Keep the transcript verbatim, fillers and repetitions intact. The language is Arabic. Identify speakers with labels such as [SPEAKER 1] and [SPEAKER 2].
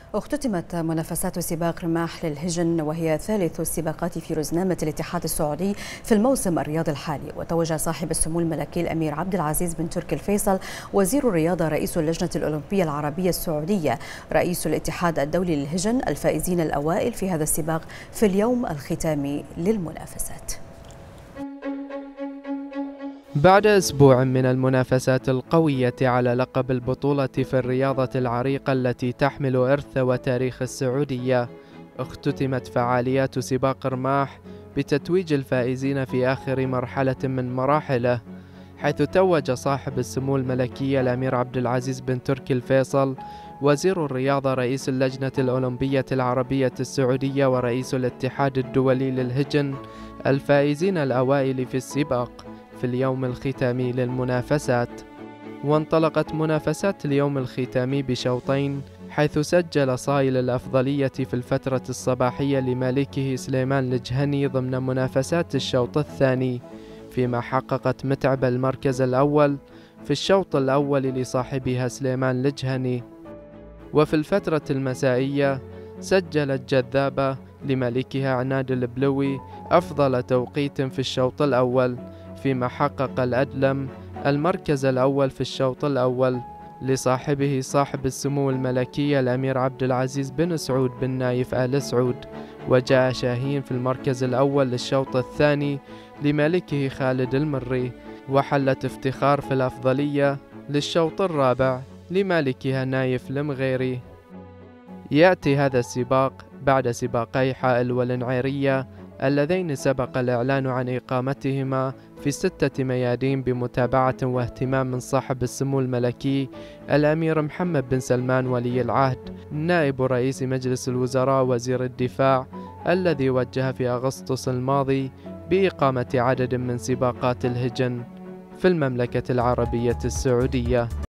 [SPEAKER 1] اختتمت منافسات سباق رماح للهجن وهي ثالث السباقات في رزنامة الاتحاد السعودي في الموسم الرياضي الحالي. وتوج صاحب السمو الملكي الأمير عبد العزيز بن تركي الفيصل وزير الرياضة رئيس اللجنة الأولمبية العربية السعودية رئيس الاتحاد الدولي للهجن الفائزين الأوائل في هذا السباق في اليوم الختامي للمنافسات.
[SPEAKER 2] بعد أسبوع من المنافسات القوية على لقب البطولة في الرياضة العريقة التي تحمل إرث وتاريخ السعودية، اختتمت فعاليات سباق رماح بتتويج الفائزين في آخر مرحلة من مراحله، حيث توج صاحب السمو الملكي الأمير عبد العزيز بن تركي الفيصل وزير الرياضة رئيس اللجنة الأولمبية العربية السعودية ورئيس الاتحاد الدولي للهجن الفائزين الأوائل في السباق في اليوم الختامي للمنافسات. وانطلقت منافسات اليوم الختامي بشوطين، حيث سجل صايل الأفضلية في الفترة الصباحية لمالكه سليمان الجهني ضمن منافسات الشوط الثاني، فيما حققت متعب المركز الأول في الشوط الأول لصاحبها سليمان الجهني. وفي الفترة المسائية سجلت جذابة لمالكها عناد البلوي أفضل توقيت في الشوط الأول، فيما حقق الأدلم المركز الأول في الشوط الأول لصاحبه صاحب السمو الملكي الأمير عبد العزيز بن سعود بن نايف آل سعود. وجاء شاهين في المركز الأول للشوط الثاني لمالكه خالد المري، وحلت افتخار في الأفضلية للشوط الرابع لمالكها نايف المغيري. يأتي هذا السباق بعد سباقي حائل والنعيرية اللذين سبق الإعلان عن إقامتهما في ستة ميادين بمتابعة واهتمام من صاحب السمو الملكي الأمير محمد بن سلمان ولي العهد نائب رئيس مجلس الوزراء وزير الدفاع، الذي وجه في أغسطس الماضي بإقامة عدد من سباقات الهجن في المملكة العربية السعودية.